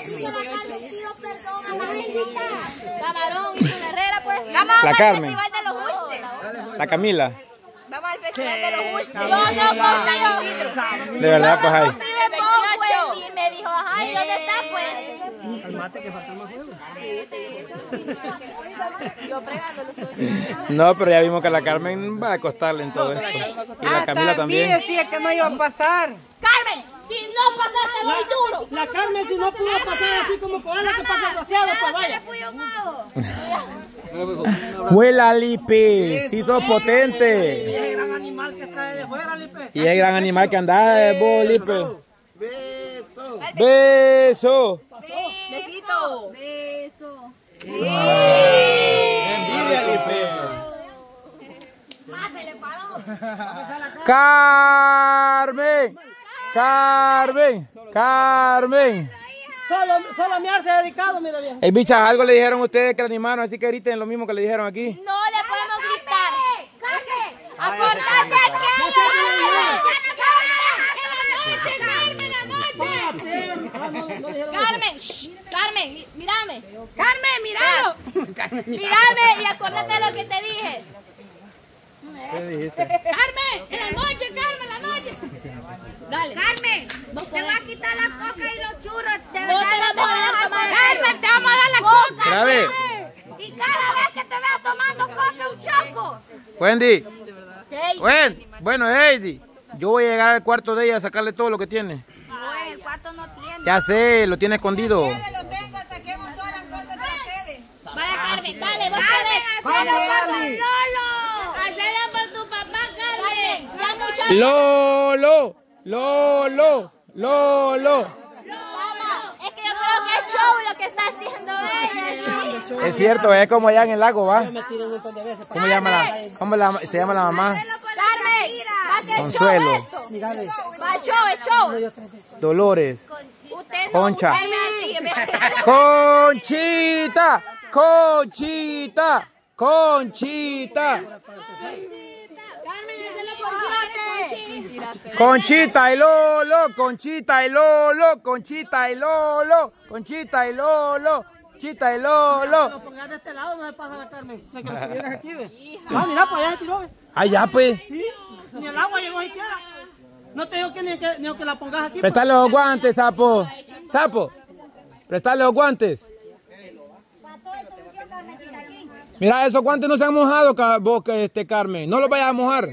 Camarón y su guerrera, pues. La Carmen. Vamos al Festival de los Gustes. La Camila. Vamos al Festival de los Gustes. Yo no confío. De verdad, pues ahí. Yo no confío en vos, Wendy. Y me dijo, ajá, ¿y dónde está, pues? Al mate que falta más juego. Yo fregándolo todo. No, pero ya vimos que la Carmen va a costarle en todo esto. Y la Camila también. Decía que no iba a pasar. Carmen, si no pasaste, doy duro. La Carmen si no pudo pasar así como Koala que pasa rociado, pues vaya. ¡Huela, Lipe! ¡Sí sos potente! Y el gran animal que trae de fuera, Lipe. Y el gran animal que anda de vos, Lipe. Beso. ¡Beso! Besito. Beso. Envidia, Lipe. Ah, se le paró. ¡Carmen! ¡Carmen! ¡Carmen! Solo a miar se ha dedicado, mira bien. Ey, bichas, algo le dijeron ustedes que le animaron, así que griten lo mismo que le dijeron aquí. No le podemos gritar. ¡Aportate aquí! Carmen, Carmen, mírame. Carmen, míralo. Mírame y acordate de lo que te dije. ¿Qué dijiste? Carmen, en la noche, Carmen, en la noche. Dale. Carmen, te voy a quitar la coca y los churros. No te vamos a dar tomar. Carmen, te vamos a dar la coca. Grave. Y cada vez que te vea tomando coca, un choco. Wendy. Bueno, Heidi. Yo voy a llegar al cuarto de ella a sacarle todo lo que tiene. Ay, el cuarto no tiene. Ya sé, lo tiene escondido. Vaya, Carmen, dale, vos podés. Carmen, Lolo. Hacela por tu papá, Carmen. Ya mucho. Lolo. Mamá, es que yo creo que es show lo que está haciendo ella. ¿Sí? Es cierto, es como allá en el lago, ¿va? Me tiré un montón de veces. ¿Cómo se llama la mamá? Carmen, va que es Consuelo. show esto. Mírale. Va show, es show. Dolores. Usted no. Concha. Conchita. Conchita y Lolo. Lo pongas de este lado, no se pasa la Carmen. De que lo tuvieras aquí, ve. Ah, mira, pues allá se tiró, ve. Allá, pues. Sí, ni el agua llegó siquiera. No te digo que ni que la pongas aquí. Prestale los guantes, sapo. Prestale los guantes. Mira, esos guantes no se han mojado, vos, Carmen. No los vayas a mojar.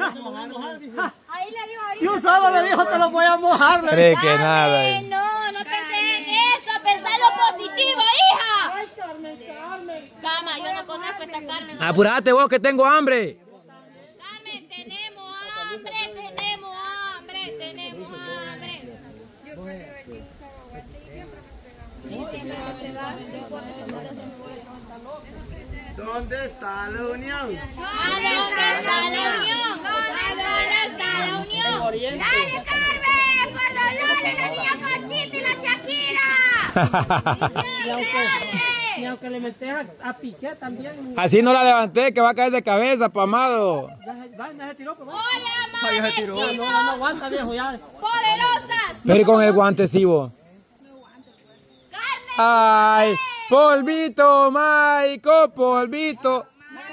Y un solo le dijo, te lo voy a mojar. Cree que nada. No pensé en eso, pensé en lo positivo, hija. Ay, Carmen. Cama, yo no conozco a esta Carmen. Apurate vos, que tengo hambre. Carmen, tenemos hambre. ¿Dónde está la unión? ¿Dónde está la unión? ¡Dale, Carmen! ¡Por Dolores, la niña Conchita y la Shakira! Y aunque le metes a Piqué también. Así no la levanté, que va a caer de cabeza, pamado. Ya se tiró, pues. ¡Hola, No aguanta, viejo, ya. ¡Poderosas! Pero con el guante, sí, vos. ¡Carmen! Ay, polvito, Maico, polvito.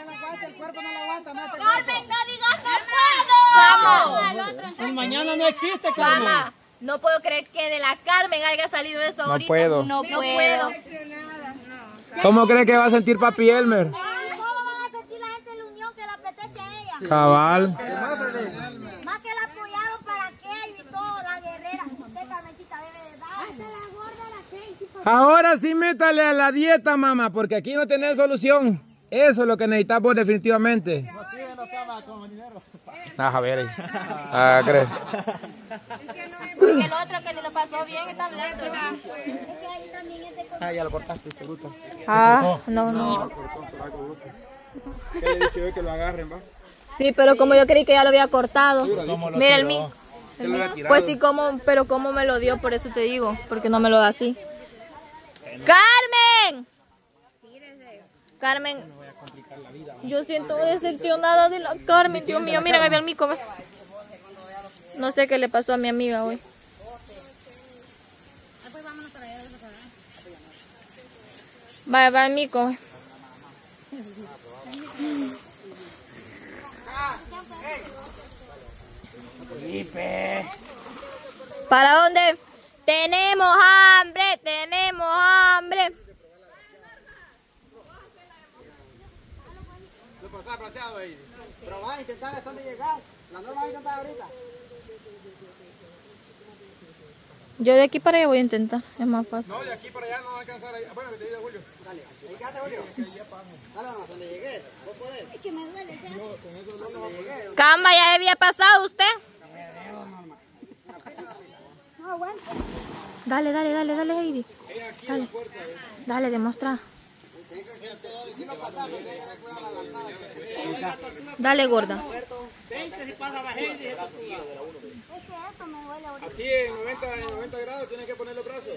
¡Carmen, no digas no puedo! ¡Vamos! El mañana no existe, Carmen. Mamá, no puedo creer que de la Carmen haya salido eso No ahorita. puedo. No puedo. ¿Cómo cree que va a sentir papi Elmer? ¿Cómo van a sentir la gente de la unión que le apetece a ella? Cabal. Más que la apoyaron para aquello y todo, la guerrera. Usted, Carmencita, debe de dar. Hasta la gorda la gente. Ahora sí métale a la dieta, mamá, porque aquí no tenés solución. Eso es lo que necesitamos definitivamente. A ver ahí. ¿Crees? Porque el otro que se lo pasó bien está hablando. Ya lo cortaste, bruto. No. ¿Qué le he dicho yo que lo agarren, va? Sí, pero como yo creí que ya lo había cortado. Mira el mío. Pues sí, pero cómo me lo dio, por eso te digo, porque no me lo da así. ¡Carmen! Carmen, yo siento decepcionada de la Carmen, Dios mío, mira, me ve el mico, ve. No sé qué le pasó a mi amiga hoy. Va el mico. ¿Para dónde? Tenemos hambre, tenemos hambre. Pero va a intentar hasta dónde llegar. La norma va a intentar ahorita. Yo de aquí para allá voy a intentar, es más fácil. No, de aquí para allá no va a alcanzar. Bueno, que te diga Julio. Dale, ahí quédate, Julio. Dale, nomás, donde llegues. Vos podés. Es que me duele ya. Camba, ¿ya había pasado usted? No, aguanta. Dale, Heidi. Dale, demuestra. Dale, gorda. Así en 90 grados tienes que poner los brazos.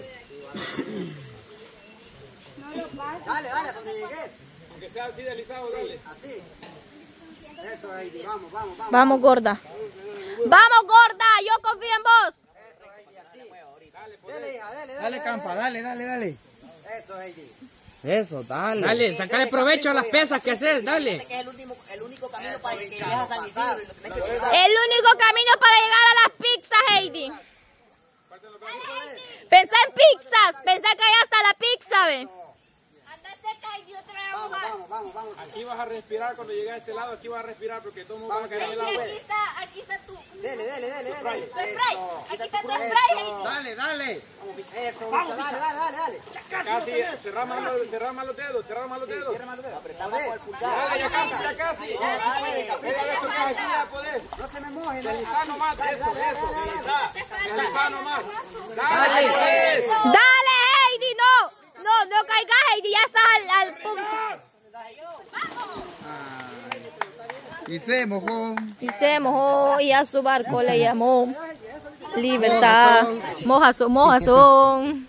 Dale, hasta donde llegues. Aunque sea así deslizado, dale. Así. Eso, Heidi, vamos. Vamos, gorda. Vamos, gorda, yo confío en vos. Eso, Heidi, así. Dale, hija, dale. Dale, campa, dale. Eso, Heidi. Eso, dale. Dale, sacale provecho a las pesas que haces, dale. Es el único camino para que llegues a San Isidro. El único camino para llegar a las pizzas, Heidi. Pensá en pizzas, pensá que hay hasta la pizza, ve. Vamos. Aquí vas a respirar cuando llegues a este lado. Aquí vas a respirar porque todo el mundo va a caer en el agua. Aquí está tu Dale. spray. Aquí está tu spray, Heidi. Dale. Eso, mucha, dale. Casi, cerrar más los dedos. Apretamos con el pulgar. Dale, ya casi. Aquí ya podés. No se me mojen. Deslizar nomás, eso. Deslizar nomás. Dale, pues. Dale, Heidi, no caigas, Heidi, ya estás al punto. Y se mojó. Y se mojó y a su barco le llamó Libertad. Mojazón.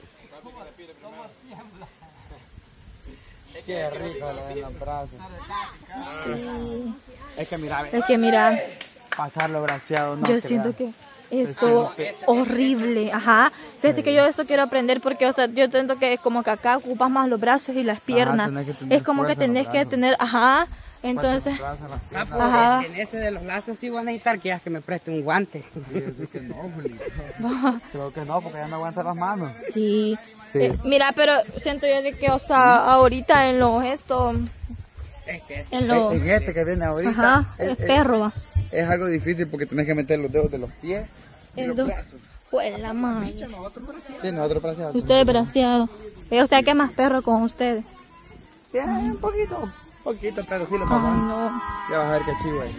Qué rico le den los brazos. Sí. Es que Es que mira, pasarlo braceado no. yo siento que esto horrible, ajá. Fíjate que yo eso quiero aprender porque, o sea, yo siento que es como que acá ocupas más los brazos y las piernas. tenés que tener Es como que fuerza en los tenés que brazos. tener, ajá. Entonces, ajá. En ese de los lazos sí voy a necesitar que me preste un guante. Creo que no, porque ya no aguanta las manos. Sí. Sí. Mira, pero siento yo de que, o sea, ahorita en los estos, en los, En este que viene ahorita, ajá, es perro, va. es algo difícil porque tenés que meter los dedos de los pies y los brazos. Pues la madre. Sí, nosotros braceados. Ustedes braceados. O sea, que más perro con ustedes. Sí, un poquito, pero sí lo Ay, pasamos. no. Ya vas a ver qué chivo ahí.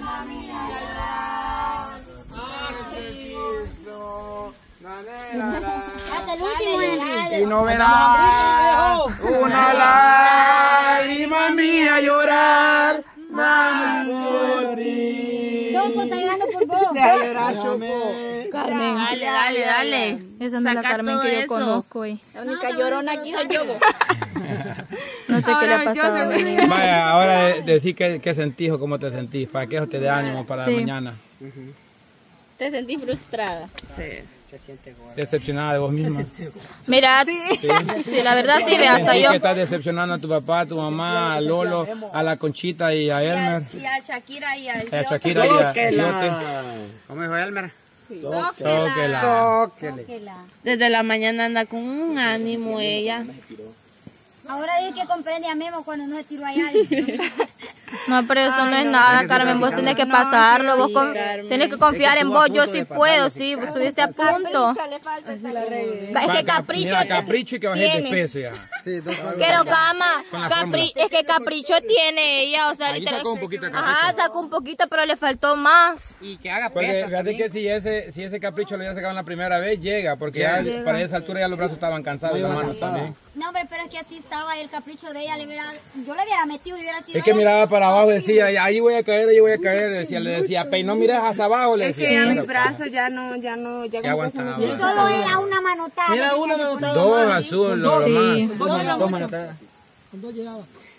Hasta el último. Y no verás una lágrima mía llorar más por ti. Choco, está llorando por vos. Carmen. Dale. Esa no es la Saca Carmen todo que yo eso. conozco. La única llorona aquí soy yo. vos. No sé qué le ha pasado a mi niña. Vaya, ahora decir qué sentís o cómo te sentís, para que eso te dé ánimo para Sí. mañana. Te sentí frustrada. Se siente bueno. Decepcionada de vos misma. Mira, sí, la verdad sí, ve, hasta Sentís yo. que estás decepcionando a tu papá, a tu mamá, a Lolo, a la Conchita y a Elmer, Y a Shakira y al a Shakira y a Yote. ¿Cómo dijo Elmer? Zóquela. Desde la mañana anda con un ánimo ella. Ahora dice que comprende a Memo cuando no se tiró allá. No, pero eso no es nada, Carmen. Vos tenés que pasarlo. Vos tenés que confiar en vos. Yo sí puedo, sí. Vos estuviste a punto. Es que Capricho Mira, Capricho y que bajé de tiene. peso ya. Sí, dos Pero cama, Con la fórmula. es que Capricho tiene ella, o sea, Ahí literal. sacó un poquito de Capricho. Ajá, sacó un poquito, pero le faltó más. Y que haga Porque pesas fíjate también. que si ese Capricho lo hubiera sacado en la primera vez, llega, porque ya para esa altura ya los brazos estaban cansados y las manos también. No, hombre, pero es que así estaba el capricho de ella. Yo le hubiera metido y hubiera sido. Es que miraba para abajo y decía, ahí voy a caer, le decía, Pei, no mires hacia abajo, le decía. Que ya Mira, mis brazos ya ya aguantaba. Solo era una manotada. Mira, una manotada. Dos azul, lo Sí. más. Dos manotadas. Con dos llegaba.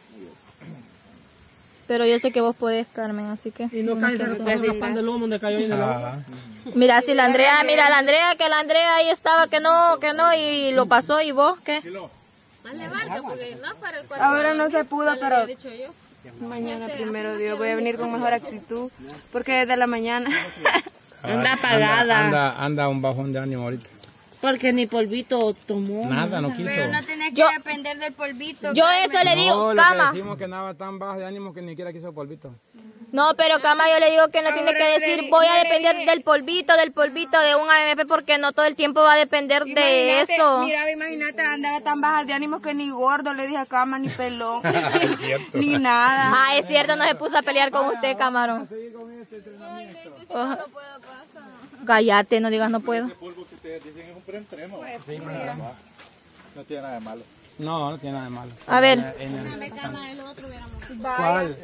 Pero yo sé que vos podés, Carmen, así que. Y no cae, se raspando el lomo donde cayó ahí en el agua. Ajá. Mira, si la Andrea, que la Andrea ahí estaba que no, y lo pasó, y vos, ¿qué? Ahora no se pudo, pero mañana primero Dios voy a venir con mejor actitud, porque desde la mañana Anda apagada. Anda un bajón de ánimo ahorita. Porque ni polvito tomó. Nada, no quiso. Pero no tenés que depender del polvito. Yo eso le digo, No, Cama. le decimos que nada tan baja de ánimo que ni siquiera quiso polvito. No, pero Cama, yo le digo que no tiene que decir voy a depender del polvito de un AMP, porque no todo el tiempo va a depender de eso. Mira, imagínate, andaba tan baja de ánimo que ni gordo le dije a Cama, ni pelón, ni nada. Ah, es cierto, no se puso a pelear con usted, Camarón. Cállate, no digas no puedo. El polvo que ustedes dicen es un preentreno. Sí, no tiene nada de malo. No, no tiene nada de malo. A ver. ¿Cuál?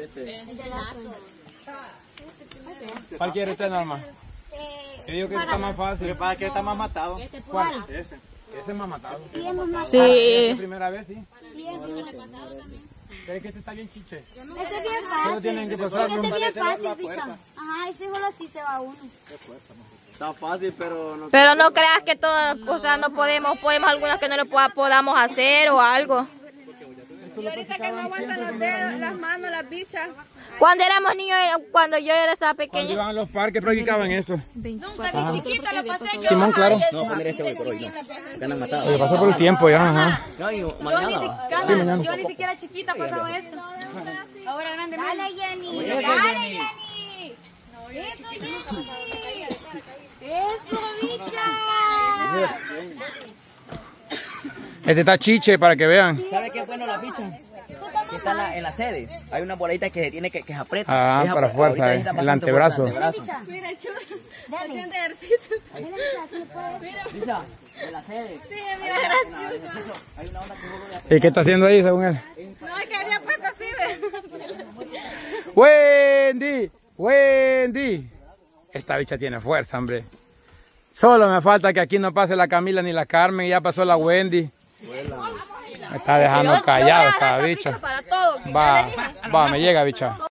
¿Cuál quiere usted, Norma? Yo digo que está más fácil. ¿Para qué está más matado? ¿Cuál? Ese es más matado. Sí. ¿Es primera vez, sí? ¿Crees que este está bien chiche? Ese es bien Solo fácil. tienen que pasarlo. Ese es bien fácil, bicha. Ajá, ese solo así se va uno. Está fácil, pero no. Pero no creas que todo, o sea, no podemos algunas que no lo podamos hacer o algo. Y ahorita que no aguantan los dedos, las manos, las bichas. Cuando éramos niños, cuando yo estaba Cuando pequeña. iban a los parques practicaban esto. Nunca ni chiquita lo pasé yo. Simón, claro. No, poner este hoy por hoy, no. Ganan matado. Se pasó por el tiempo ya, ajá. No, y mañana. mañana. Yo ni siquiera chiquita pasaba esto. Ahora grande. Dale, Jenny. Dale, Jenny. Eso, Jenny. Eso, bicha. Este está chiche para que vean. ¿Sabe qué es bueno la bicha? Que está en la sede. Hay una bolita que se tiene que se aprieta. Ah, Es para ahorita fuerza, necesita el bastante antebrazo. fuerza, Mira, chulo. Haciendo ejercicio. Bicha, en la sede. Sí, mira, gracioso. Hay una onda que vos lo de ¿Y qué está haciendo ahí, según él? No, es que había puesto así, ¡Wendy! ¡Wendy! Esta bicha tiene fuerza, hombre. Solo me falta que aquí no pase la Camila ni la Carmen y ya pasó la Wendy. Me está dejando callado esta bicha. Para todo. Va, me llega, bicha.